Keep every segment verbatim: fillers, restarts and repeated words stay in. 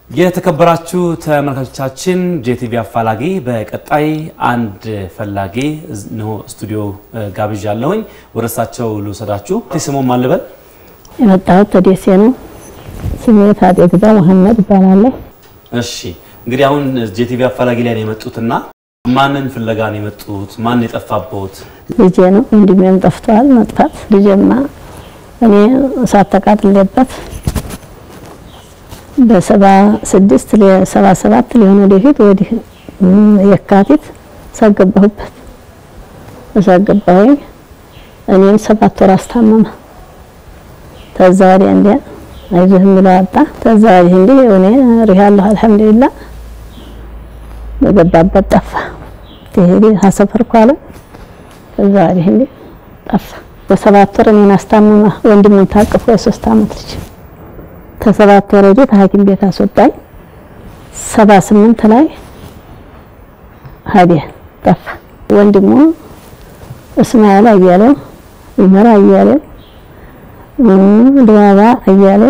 የተከበራችሁ ተመልካቾቻችን ጄቲቪ አፋላጊ በቀጣይ አንድ ፈላጊ ነው ስቱዲዮ ጋብዣለሁኝ ወረሳቸው ልውሰዳችሁ ስሙ ማን ልበል የመጣው ተደሴ ነው ስሜ ታደግዳ መሐመድ ይባላል እሺ እንግዲህ አሁን ጄቲቪ አፋላጊ ላይ ነው የመጡትና ማንን ፍለጋ ነው የመጡት ማን የጠፋበት ልጄ ነው እንዲመም ጠፍቷል መጥፋት ልጄማ እኔ ሳተቃጥለበት በሰባ ስድስት ለሰባ ሰባት ሊሆን ወደፊት ወዲህ የካቲት ሳገባሁበት ሳገባሁኝ እኔን ሰባት ወር አስታመመ ተዛሪ እንደ አይዞህ ምላጣ ተዛሪ እንደ እኔ ሪሃለሁ አልহামዱሊላህ በገባበት ጠፋ ተሄዲ ሀሰፈር ኳለ ተዛሪ እንደ ጠፋ በሰባት ወር እኔን አስታመመ ወንድሙን ታቅፎ የሶስት አመት ልጅ ተሰባት ወረደ ታኪም ቤት አስወጣኝ ሰባ ስምንት ላይ ሀዲያ ጠፋ ወንድሙ እስማኤል አያለው ይመራ አያለው ድዋባ አያለው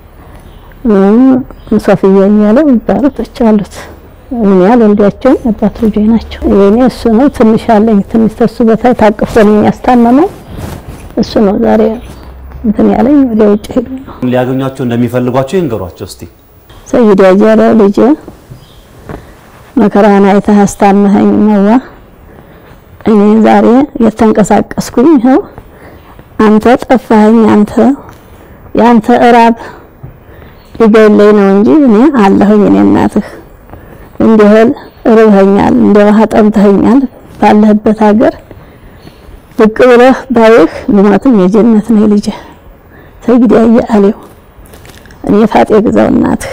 ሶፊያ አያለው ባሩቶች አሉት ምን ያህል እንዲያቸው አባት ልጆች ናቸው የኔ እሱ ነው ትንሽ አለኝ ትንሽ ተሱ በታይ ታቅፎ ነው ያስታመመው እሱ ነው ዛሬ እንትን ያለኝ ወደ ውጭ ሄዱ ሊያገኛቸው እንደሚፈልጓቸው ይንገሯቸው እስቲ ሰይድ ያጀረ ልጅ መከራና አይተሃስታመኸኝ ነው እኔ ዛሬ የተንቀሳቀስኩኝ ነው አንተ ጠፋኸኝ አንተ ያንተ እራብ ይገለኝ ነው እንጂ እኔ አለሁኝ እኔ እናትህ እንደህል ርብኸኛል እንደውሃ ጠምተኸኛል ባለህበት ሀገር ብቅ ብለህ ባይህ ልማትም የጀነት ነው ልጅ ሰይድ ያያለው እኔ ፋጤ ግዛው እናት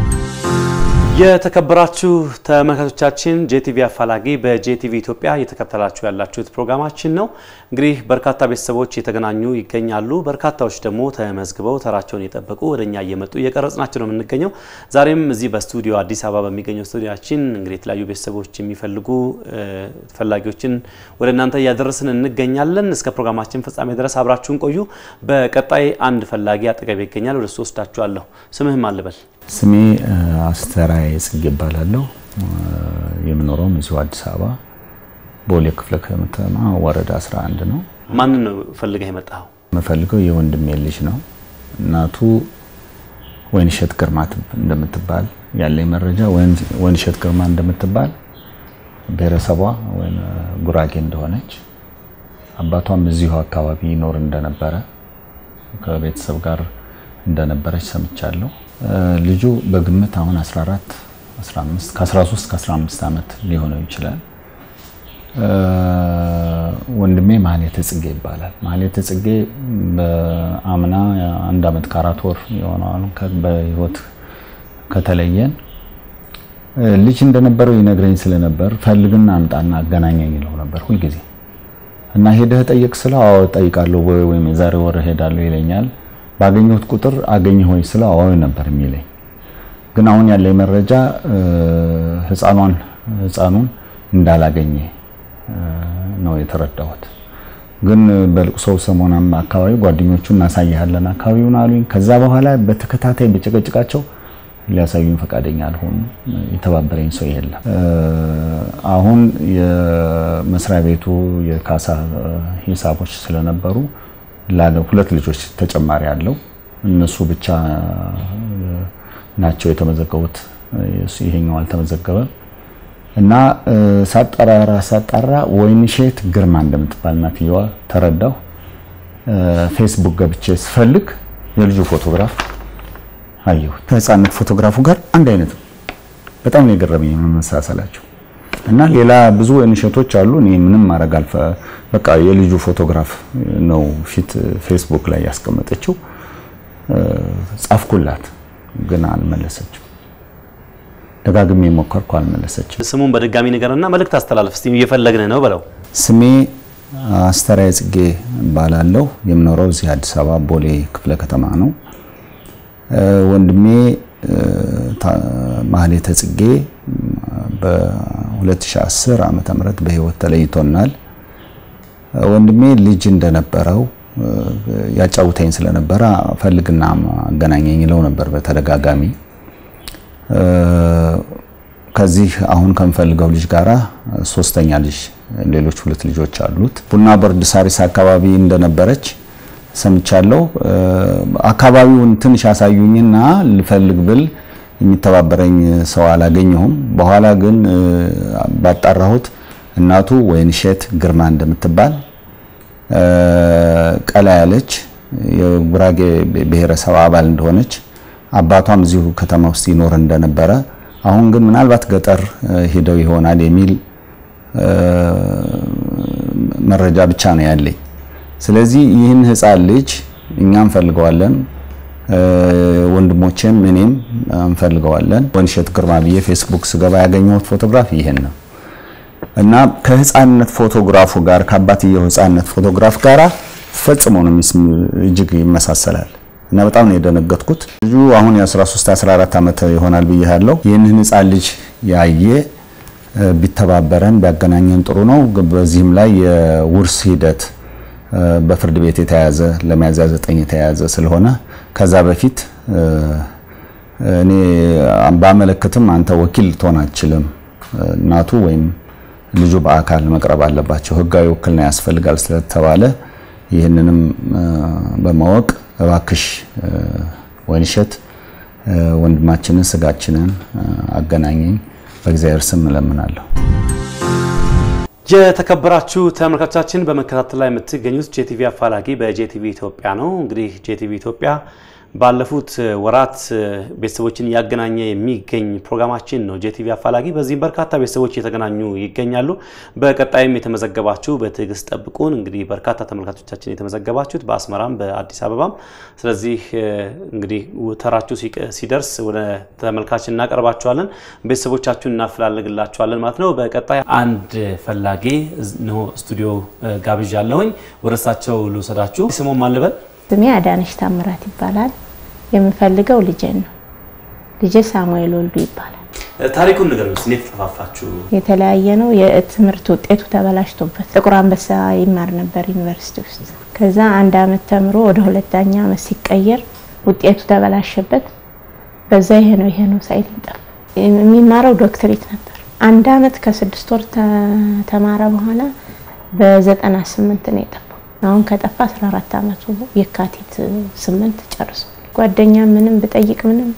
የተከበራችሁ ተመልካቾቻችን ጄቲቪ አፋላጊ በጄቲቪ ኢትዮጵያ እየተከታተላችሁ ያላችሁት ፕሮግራማችን ነው እንግዲህ በርካታ ቤተሰቦች የተገናኙ ይገኛሉ በርካታዎች ደግሞ ተመዝግበው ተራቸውን እየጠበቁ ወደኛ እየመጡ እየቀረጽናቸው ነው የምንገኘው ዛሬም እዚህ በስቱዲዮ አዲስ አበባ በሚገኘው ስቱዲዮአችን እንግዲህ የተለያዩ ቤተሰቦች የሚፈልጉ ፈላጊዎችን ወደ እናንተ ያደረስን እንገኛለን እስከ ፕሮግራማችን ፍጻሜ ድረስ አብራችሁን ቆዩ በቀጣይ አንድ ፈላጊ አጠገብ ይገኛል ወደ ሶስት ወስዳችኋለሁ ስምህ ማን ልበል ስሜ አስተራይ ጽጌ ይባላልው የምኖረው እዚሁ አዲስ አበባ ቦሌ ክፍለ ከተማ ወረዳ አስራ አንድ ነው ማን ነው ፈልገህ የመጣው መፈልገው የወንድሜ ልጅ ነው እናቱ ወይንሸት ግርማ እንደምትባል ያለኝ መረጃ ወይንሸት ግርማ እንደምትባል ብሔረሰቧ ወይ ጉራጌ እንደሆነች አባቷም እዚሁ አካባቢ ይኖር እንደነበረ ከቤተሰብ ጋር እንደነበረች ሰምቻለሁ ልጁ በግምት አሁን አስራ አራት አስራ አምስት ከ13 እስከ አስራ አምስት አመት ሊሆነው ይችላል ወንድሜ ማህሌተ ጽጌ ይባላል ማህሌተ ጽጌ በአምና አንድ አመት ከአራት ወር የሆነው በህይወት ከተለየን ልጅ እንደነበረው ይነግረኝ ስለነበር ፈልግና አምጣና አገናኘኝ ይለው ነበር ሁሉ ጊዜ እና ሄደህ ጠይቅ ስለው አዎ ጠይቃለሁ ወይ ዛሬ ወር ሄዳለሁ ይለኛል ባገኘሁት ቁጥር አገኘህ ወይ ስለው አዎ ነበር የሚለኝ ግን አሁን ያለኝ መረጃ ህፃኗን ህፃኑን እንዳላገኘ ነው የተረዳሁት ግን በልቅሶ ሰሞኑን አካባቢ ጓደኞቹ እናሳያለን አካባቢውን አሉኝ ከዛ በኋላ በተከታታይ በጭቅጭቃቸው ሊያሳዩኝ ፈቃደኛ አልሆኑ የተባበረኝ ሰው የለም አሁን የመስሪያ ቤቱ የካሳ ሂሳቦች ስለነበሩ ላለ ሁለት ልጆች ተጨማሪ ያለው እነሱ ብቻ ናቸው የተመዘገቡት ይሄኛው አልተመዘገበም እና ሳጣራ ሳጣራ ወይንሸት ግርማ እንደምትባል ናትየዋ ተረዳው ፌስቡክ ገብቼ ስፈልግ የልጁ ፎቶግራፍ አየሁ ከህፃንነት ፎቶግራፉ ጋር አንድ አይነት በጣም ነው የገረመኝ መመሳሰላቸው እና ሌላ ብዙ ወይንሸቶች አሉ እኔ ምንም ማረግ አልፈ በቃ የልጁ ፎቶግራፍ ነው ፊት ፌስቡክ ላይ ያስቀመጠችው ጻፍኩላት ግን አልመለሰችም ደጋግሜ ሞከርኩ አልመለሰችም ስሙን በድጋሚ ነገርና መልእክት አስተላልፍ እስቲ እየፈለግነ ነው በለው ስሜ አስተራይ ጽጌ ባላለው የምኖረው እዚህ አዲስ አበባ ቦሌ ክፍለ ከተማ ነው ወንድሜ ማህሌተ ጽጌ በ2010 ዓመተ ምህረት በህይወት ተለይቶናል ወንድሜ ልጅ እንደነበረው ያጫውተኝ ስለነበረ ፈልግና አገናኘኝ ይለው ነበር በተደጋጋሚ ከዚህ አሁን ከንፈልገው ልጅ ጋራ ሶስተኛ ልጅ ሌሎች ሁለት ልጆች አሉት ቡና በርድ ሳሪስ አካባቢ እንደነበረች ሰምቻለሁ አካባቢውን ትንሽ አሳዩኝና ልፈልግ ብል የሚተባበረኝ ሰው አላገኘሁም በኋላ ግን ባጣራሁት እናቱ ወይንሸት ግርማ እንደምትባል ቀላ ያለች የጉራጌ ብሔረሰብ አባል እንደሆነች አባቷም እዚሁ ከተማ ውስጥ ይኖር እንደነበረ አሁን ግን ምናልባት ገጠር ሄደው ይሆናል የሚል መረጃ ብቻ ነው ያለኝ ስለዚህ ይህን ህፃን ልጅ እኛም ፈልገዋለን ወንድሞቼም እኔም እንፈልገዋለን ወይንሸት ግርማ ብዬ ፌስቡክ ስገባ ያገኘሁት ፎቶግራፍ ይሄን ነው እና ከህፃንነት ፎቶግራፉ ጋር ከአባትየው ህፃንነት ፎቶግራፍ ጋር ፈጽሞ ነው እጅግ ይመሳሰላል እና በጣም ነው የደነገጥኩት ልጁ አሁን የ13 14 አመት ይሆናል ብዬሃለሁ ይሄንን ህፃን ልጅ ያየ ቢተባበረን ቢያገናኘን ጥሩ ነው በዚህም ላይ የውርስ ሂደት በፍርድ ቤት የተያዘ ለሚያዝያ ዘጠኝ የተያዘ ስለሆነ ከዛ በፊት እኔ ባመለከትም አንተ ወኪል ትሆን አትችልም እናቱ ወይም ልጁ በአካል መቅረብ አለባቸው ህጋዊ ውክልና ያስፈልጋል ስለተባለ ይሄንንም በማወቅ እባክሽ ወይንሸት ወንድማችንን ስጋችንን አገናኘኝ በእግዚአብሔር ስም ለምናለሁ የተከበራችሁ ተመልካቾቻችን በመከታተል ላይ የምትገኙት ጄቲቪ አፋላጊ በጄቲቪ ኢትዮጵያ ነው እንግዲህ ጄቲቪ ኢትዮጵያ ባለፉት ወራት ቤተሰቦችን ያገናኘ የሚገኝ ፕሮግራማችን ነው ጄቲቪ አፋላጊ በዚህ በርካታ ቤተሰቦች የተገናኙ ይገኛሉ በቀጣይም የተመዘገባችሁ በትግስት ጠብቁን እንግዲህ በርካታ ተመልካቾቻችን የተመዘገባችሁት በአስመራም በአዲስ አበባም ስለዚህ እንግዲህ ተራችሁ ሲደርስ ወደ ተመልካችን እናቀርባችኋለን ቤተሰቦቻችሁን እናፈላልግላችኋለን ማለት ነው በቀጣይ አንድ ፈላጊ ነው ስቱዲዮ ጋብዣለሁኝ ወረሳቸው ልውሰዳችሁ ስሙን ማን ልበል ስሜ አዳነሽ ታምራት ይባላል የምፈልገው ልጄ ነው ልጄ ሳሙኤል ወልዱ ይባላል ታሪኩን ንገሩን እንዴት ተፋፋችሁ የተለያየ ነው የትምህርት ውጤቱ ተበላሽቶበት ጥቁር አንበሳ ይማር ነበር ዩኒቨርሲቲ ውስጥ ከዛ አንድ አመት ተምሮ ወደ ሁለተኛ አመት ሲቀየር ውጤቱ ተበላሸበት በዛ ይሄ ነው ይሄ ነው ሳይል ጠፋ የሚማረው ዶክተሬት ነበር አንድ አመት ከስድስት ወር ተማረ በኋላ በ98 ነው የጠፋው አሁን ከጠፋ አስራ አራት አመቱ የካቲት ስምንት ጨርሶ ጓደኛ ምንም በጠይቅ ምንም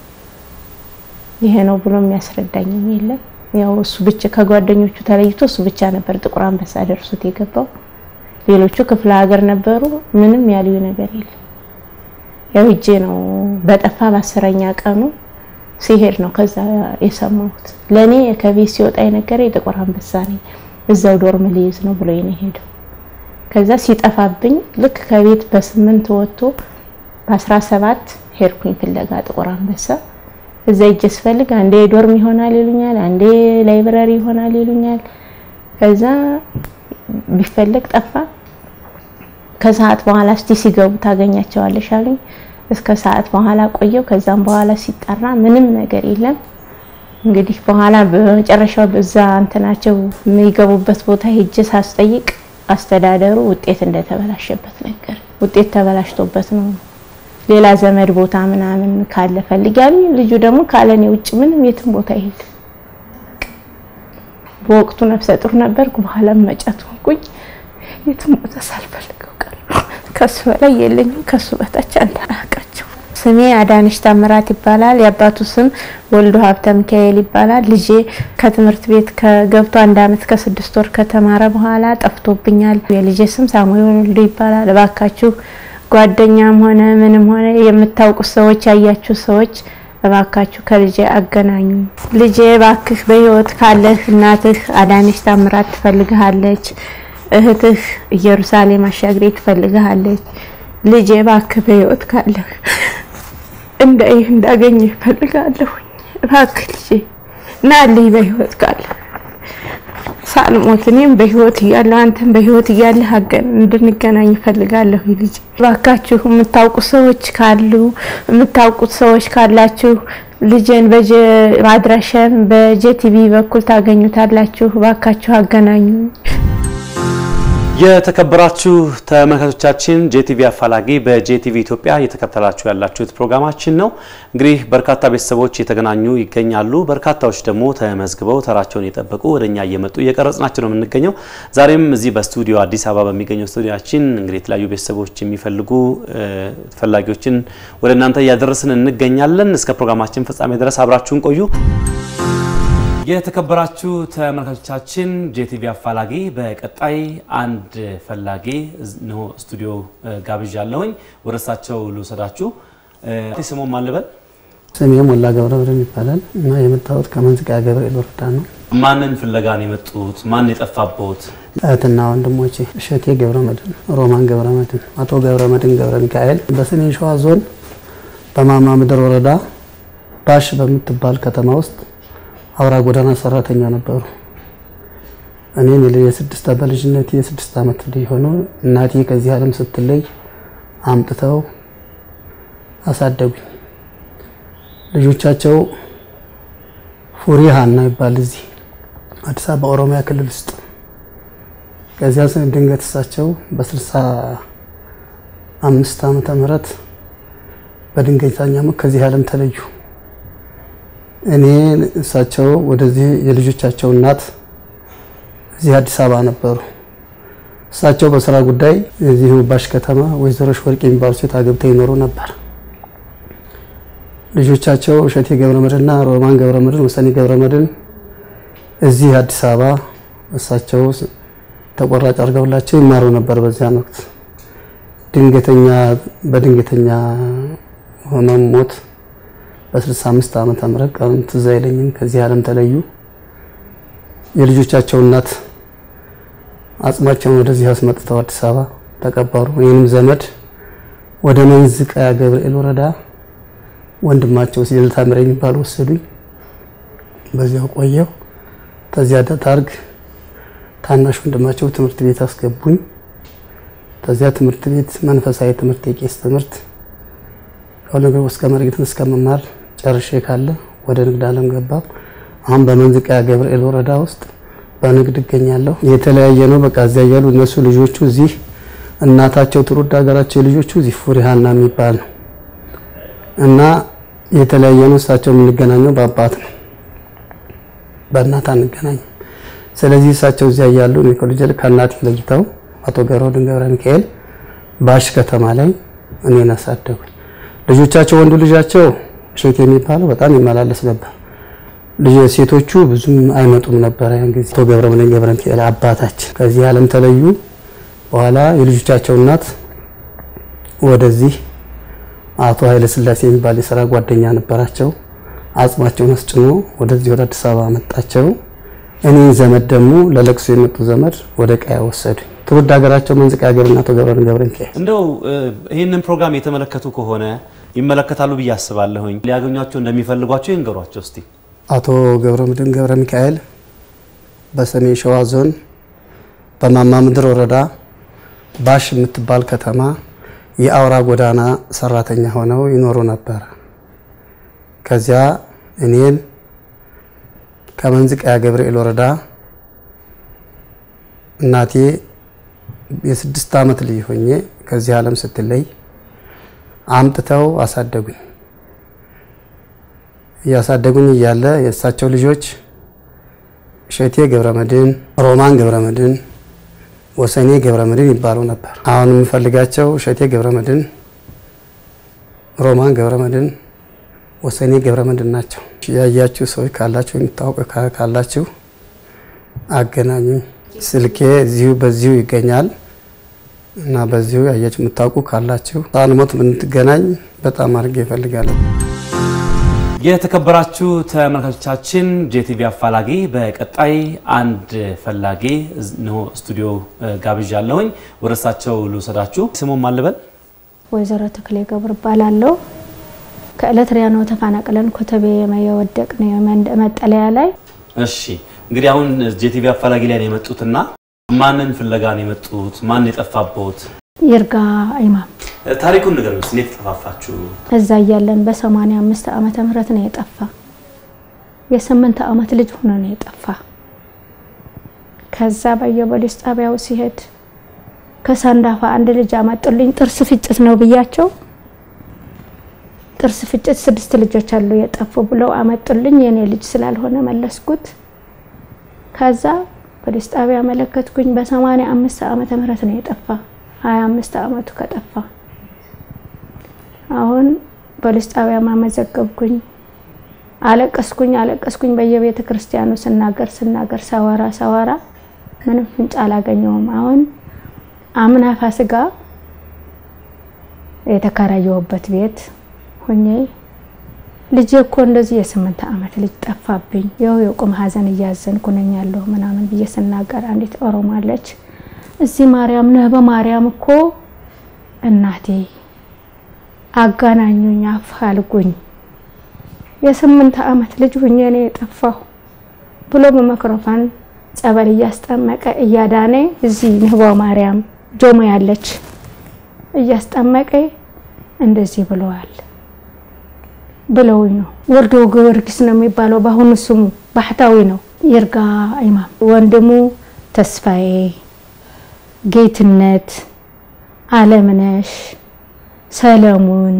ይሄ ነው ብሎ የሚያስረዳኝ የለም ያው እሱ ብቻ ከጓደኞቹ ተለይቶ እሱ ብቻ ነበር ጥቁር አንበሳ ደርሶት የገባው ሌሎቹ ክፍለ ሀገር ነበሩ ምንም ያለው ነገር የለም ያው እጄ ነው በጠፋ በአስረኛ ቀኑ ሲሄድ ነው ከዛ የሰማሁት ለኔ ከቤት ሲወጣ የነገረ ጥቁር አንበሳ ነኝ እዛው ዶርም ሊይዝ ነው ብሎ የኔ ሄደ ከዛ ሲጠፋብኝ ልክ ከቤት በስምንት ወጥቶ በ17 ሄርኩኝ ፍለጋ ጥቁር አንበሳ እዛ እጄስ ፈልግ አንዴ ዶርም ይሆናል ይሉኛል አንዴ ላይብራሪ ይሆናል ይሉኛል ከዛ ቢፈልግ ጠፋ ከሰዓት በኋላ እስቲ ሲገቡ ታገኛቸዋለሽ አሉኝ እስከ ሰዓት በኋላ ቆየው ከዛም በኋላ ሲጣራ ምንም ነገር የለም እንግዲህ በኋላ በመጨረሻው በዛ አንተናቸው የሚገቡበት ቦታ ሄጄ ሳስጠይቅ አስተዳደሩ ውጤት እንደተበላሸበት ነገር ውጤት ተበላሽቶበት ነው ሌላ ዘመድ ቦታ ምናምን ካለ ፈልጋሉ ልጁ ደግሞ ካለኔ ውጭ ምንም የትም ቦታ ይሄድ በወቅቱ ነፍሰ ጡር ነበርኩ በኋላ መጫት ሆንኩኝ የትም ቦታ ሳልፈልገው ቀረ ከሱ በላይ የለኝም ከሱ በታች አንዳራቃቸው ስሜ አዳነሽ ታምራት ይባላል ያባቱ ስም ወልዱ ሀብተ ሚካኤል ይባላል ልጄ ከትምህርት ቤት ከገብቶ አንድ አመት ከስድስት ወር ከተማረ በኋላ ጠፍቶብኛል የልጄ ስም ሳሙኤል ወልዱ ይባላል እባካችሁ ጓደኛም ሆነ ምንም ሆነ የምታውቁ ሰዎች ያያችሁ ሰዎች እባካችሁ ከልጄ አገናኙ ልጄ ባክህ በህይወት ካለህ እናትህ አዳነሽ ታምራት ትፈልግሃለች እህትህ ኢየሩሳሌም አሻግሬ ትፈልግሃለች ልጄ ባክህ በህይወት ካለህ እንዳይ እንዳገኝ ፈልጋለሁ እባክህ ልጄ ናልይ በህይወት ካለ ሳልሞት እኔም በህይወት እያለሁ አንተም በህይወት እያለህ አገን እንድንገናኝ ፈልጋለሁ ልጄ እባካችሁ የምታውቁ ሰዎች ካሉ የምታውቁት ሰዎች ካላችሁ ልጄን በጀ አድራሻን በጄቲቪ በኩል ታገኙታላችሁ እባካችሁ አገናኙ የተከበራችሁ ተመልካቾቻችን ጄቲቪ አፋላጊ በጄቲቪ ኢትዮጵያ የተከታተላችሁ ያላችሁት ፕሮግራማችን ነው። እንግዲህ በርካታ ቤተሰቦች የተገናኙ ይገኛሉ። በርካታዎች ደግሞ ተመዝግበው ተራቸውን የጠበቁ ወደኛ እየመጡ እየቀረጽናቸው ነው የምንገኘው። ዛሬም እዚህ በስቱዲዮ አዲስ አበባ በሚገኘው ስቱዲዮአችን እንግዲህ የተለያዩ ቤተሰቦች የሚፈልጉ ፈላጊዎችን ወደ እናንተ ያደረስን እንገኛለን። እስከ ፕሮግራማችን ፍጻሜ ድረስ አብራችሁን ቆዩ። የተከበራችሁ ተመልካቾቻችን ጄቲቪ አፋላጊ በቀጣይ አንድ ፈላጊ ነው ስቱዲዮ ጋብዣለሁኝ። ወረሳቸው ልውሰዳችሁ። ስሙን ማን ልበል? ስሜ ሞላ ገብረመድህን ይባላል እና የመጣሁት ከመንዝቃ ገብርኤል ወረዳ ነው። ማንን ፍለጋ ነው የመጡት? ማን የጠፋቦት? እህትና ወንድሞቼ እሸቴ ገብረመድህን፣ ሮማን ገብረመድህን፣ አቶ ገብረመድህን ገብረ ሚካኤል በሰሜን ሸዋ ዞን በማማ ምድር ወረዳ ባሽ በምትባል ከተማ ውስጥ አውራ ጎዳና ሰራተኛ ነበሩ። እኔን የስድስት በልጅነቴ የስድስት አመት ልጅ ሆኖ እናቴ ከዚህ ዓለም ስትለይ አምጥተው አሳደጉኝ። ልጆቻቸው ፉሪሃና ይባል እዚህ አዲስ አበባ ኦሮሚያ ክልል ውስጥ ከዚያ ድንገት እሳቸው በስልሳ አምስት ዓመተ ምህረት በድንገተኛ ሞት ከዚህ ዓለም ተለዩ። እኔ እሳቸው ወደዚህ የልጆቻቸው እናት እዚህ አዲስ አበባ ነበሩ። እሳቸው በስራ ጉዳይ እዚህ ባሽ ከተማ ወይዘሮሽ ወርቅ የሚባሉ ሴት አግብተው ይኖሩ ነበር። ልጆቻቸው እሸቴ ገብረመድህንና ሮማን ገብረመድህን፣ ወሰኔ ገብረመድህን እዚህ አዲስ አበባ እሳቸው ተቆራጭ አድርገውላቸው ይማሩ ነበር። በዚያ ወቅት ድንገተኛ በድንገተኛ ሆነው ሞት በስልሳ አምስት ዓመተ ምህረት ቀን ትዝ አይለኝም ከዚህ ዓለም ተለዩ። የልጆቻቸው እናት አጽማቸውን ወደዚህ አስመጥተው አዲስ አበባ ተቀበሩ። የኔም ዘመድ ወደ መንዝቃ ገብርኤል ወረዳ ወንድማቸው ሲልታ ምረኝ የሚባሉ ወሰዱኝ። በዚያው ቆየው። ተዚያ ታርግ ታናሽ ወንድማቸው ትምህርት ቤት አስገቡኝ። ተዚያ ትምህርት ቤት መንፈሳዊ ትምህርት የቄስ ትምህርት ከወለገው እስከ መርጌትን እስከ መማር ጨርሼ ካለ ወደ ንግድ ዓለም ገባሁ። አሁን በመንዝቃ ገብርኤል ወረዳ ውስጥ በንግድ እገኛለሁ። የተለያየ ነው በቃ እዚያ ያሉ እነሱ ልጆቹ እዚህ እናታቸው ትውልድ ሀገራቸው ልጆቹ እዚህ ፉሪሃና የሚባል ነው እና የተለያየ ነው። እሳቸው የምንገናኘው በአባት ነው በእናት አንገናኝ። ስለዚህ እሳቸው እዚያ ያሉ ኒኮሎጂል ከእናት ለይተው አቶ ገብረመድህን ገብረ ሚካኤል ባሽ ከተማ ላይ እኔን አሳደጉኝ። ልጆቻቸው ወንዱ ልጃቸው እሸቴ የሚባለው በጣም ይመላለስ ነበር። ልጅ ሴቶቹ ብዙም አይመጡም ነበር ያን ጊዜ። አቶ ገብረመድህን ገብረ ሚካኤል አባታችን ከዚህ ዓለም ተለዩ። በኋላ የልጆቻቸው እናት ወደዚህ አቶ ኃይለ ስላሴ የሚባል የሥራ ጓደኛ ነበራቸው። አጽማቸውን አስጭኖ ወደዚህ ወደ አዲስ አበባ መጣቸው። እኔን ዘመድ ደግሞ ለለቅሶ የመጡ ዘመድ ወደ ቀያ ወሰዱኝ። ትውልድ ሀገራቸው መንዝቃ ገብርኤልና አቶ ገብረመድህን ገብረ ሚካኤል። እንደው ይሄንን ፕሮግራም የተመለከቱ ከሆነ ይመለከታሉ ብዬ አስባለሁኝ። ሊያገኟቸው እንደሚፈልጓቸው ይንገሯቸው እስቲ። አቶ ገብረመድህን ገብረ ሚካኤል በሰሜን ሸዋ ዞን በማማ ምድር ወረዳ ባሽ የምትባል ከተማ የአውራ ጎዳና ሰራተኛ ሆነው ይኖሩ ነበር። ከዚያ እኔን ከመንዝቃ ገብርኤል ወረዳ እናቴ የስድስት አመት ልጅ ሆኜ ከዚህ ዓለም ስትለይ አምጥተው አሳደጉኝ። ያሳደጉኝ እያለ የእሳቸው ልጆች እሸቴ ገብረመድህን፣ ሮማን ገብረመድህን፣ ወሰኔ ገብረመድህን ይባሉ ነበር። አሁን የምፈልጋቸው እሸቴ ገብረመድህን፣ ሮማን ገብረመድህን፣ ወሰኔ ገብረመድህን ናቸው። ያያችሁ ሰዎች ካላችሁ የምታውቁ ካላችሁ አገናኙኝ። ስልኬ እዚሁ በዚሁ ይገኛል እና በዚሁ ያያችሁ የምታውቁ ካላችሁ ታንሞት ምንትገናኝ በጣም አድርጌ እፈልጋለሁ። የተከበራችሁ ተመልካቾቻችን ጄቲቪ አፋላጊ በቀጣይ አንድ ፈላጊ ነው ስቱዲዮ ጋብዣለሁኝ። ወረሳቸው ልውሰዳችሁ። ስሙን ማን ልበል? ወይዘሮ ተክሌ ገብረ ባላለው ከኤሌትሪያ ነው ተፋናቀለን ኮተቤ የወደቅ ነው መጠለያ ላይ። እሺ እንግዲህ አሁን ጄቲቪ አፋላጊ ላይ ነው የመጡትና ማንን ፍለጋ ነው የመጡት? ማን የጠፋቦት? ይርጋ ኢማም ታሪኩን ንገሩን። እንዴት ተፋፋችሁ? እዛ ያለን በ85 ዓመተ ምህረት ነው የጠፋ። የስምንት ዓመት ልጅ ሆኖ ነው የጠፋ። ከዛ በየፖሊስ ጣቢያው ሲሄድ ከሳንዳፋ አንድ ልጅ አመጡልኝ ጥርስ ፍጭት ነው ብያቸው ጥርስ ፍጭት ስድስት ልጆች አሉ የጠፉ ብለው አመጡልኝ የኔ ልጅ ስላልሆነ መለስኩት ከዛ ፖሊስ ጣቢያ መለከትኩኝ በ85 ዓመተ ምህረት ነው የጠፋ ሃያ አምስት ዓመቱ ከጠፋ አሁን ፖሊስ ጣቢያ ማመዘገብኩኝ አለቀስኩኝ አለቀስኩኝ በየቤተ ክርስቲያኑ ስናገር ስናገር ሳወራ ሳወራ ምንም ፍንጭ አላገኘውም አሁን አምና ፋሲካ የተከራየሁበት ቤት ሆኜ ልጅ እኮ እንደዚህ የስምንት ዓመት ልጅ ጠፋብኝ ያው የቁም ሐዘን እያዘንኩ ነኝ ያለው ምናምን በየስናገር አንዲት ኦሮማለች እዚህ ማርያም ነህ በማርያም እኮ እናቴ አጋናኙኝ አፋልጉኝ የስምንት ዓመት ልጅ ሆኜ ነው የጠፋው ብሎ በማይክሮፎን ጸበል እያስጠመቀ እያዳነ እዚህ ነህባ ማርያም ጆሞ ያለች እያስጠመቀ እንደዚህ ብለዋል ብለውኝ ነው ወልዶ ጊዮርጊስ ነው የሚባለው በአሁኑ ስሙ ባህታዊ ነው ይርጋ ኢማም ወንድሙ ተስፋዬ ጌትነት ዓለምነሽ ሰለሞን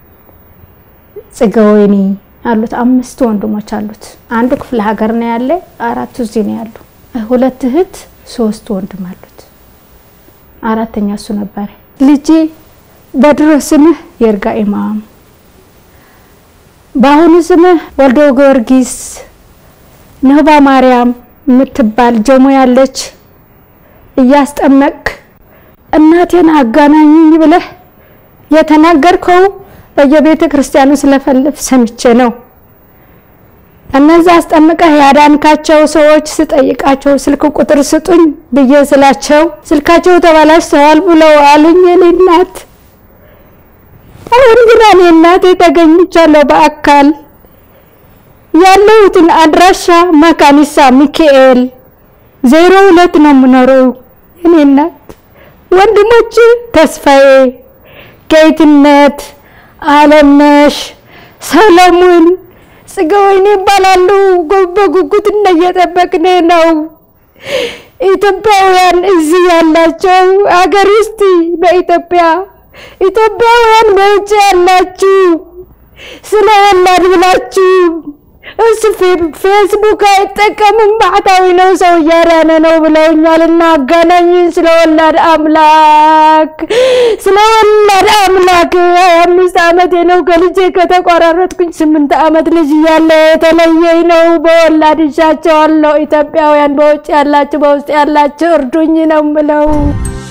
ጽጋወይኒ አሉት አምስት ወንድሞች አሉት አንዱ ክፍለ ሀገር ነው ያለ አራቱ እዚህ ነው ያሉ ሁለት እህት ሶስት ወንድም አሉት አራተኛ እሱ ነበር ልጄ በድሮ ስምህ ይርጋ ኢማም ባሁኑ ስምህ ወልዶ ጊዮርጊስ ነህባ ማርያም ምትባል ጆሞ ያለች እያስጠመቅ እናቴን አጋናኝኝ ብለህ የተናገርከው በየቤተ ክርስቲያኑ ስለፈልፍ ሰምቼ ነው እነዛ አስጠመቀህ ያዳንካቸው ሰዎች ስጠይቃቸው ስልክ ቁጥር ስጡኝ በየስላቸው ስልካቸው ተባላሽተዋል ብለው አሉኝ እናት አሁን ግን እኔ እናቴ ተገኝቻለሁ በአካል ያለሁትን አድራሻ መካኒሳ ሚካኤል ዜሮ ሁለት ነው የምኖረው እኔ እናት ወንድሞች ተስፋዬ ጌትነት ዓለምነሽ ሰለሞን ጽጋወይኒ ባላሉ በጉጉት እንደየጠበቅን ነው ኢትዮጵያውያን እዚህ ያላቸው አገር ውስጥ በኢትዮጵያ ኢትዮጵያውያን በውጭ ያላችሁ ስለወላድ ብላችሁ እሱ ፌስቡክ አይጠቀምም ባህታዊ ነው ሰው ያራነ ነው ብለውኛልና አጋናኝን ስለወላድ አምላክ ስለወላድ አምላክ አምስት ዓመት ነው ከልጄ ከተቆራረጥኩኝ ስምንት ዓመት ልጅ ያለ የተለየኝ ነው በወላድሻቸው አለው ኢትዮጵያውያን በውጭ ያላችሁ በውስጥ ያላችሁ እርዱኝ ነው ብለው